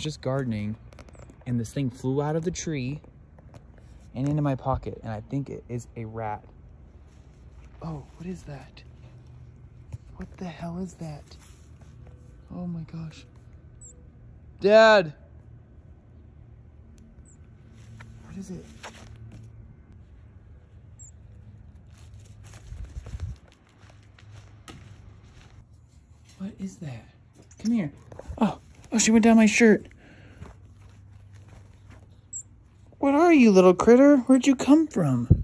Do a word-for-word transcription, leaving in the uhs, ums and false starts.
was just gardening and this thing flew out of the tree and into my pocket, and I think it is a rat. Oh, what is that? What the hell is that? Oh my gosh. Dad! What is it? What is that? Come here. Oh, oh, she went down my shirt. What are you, little critter? Where'd you come from?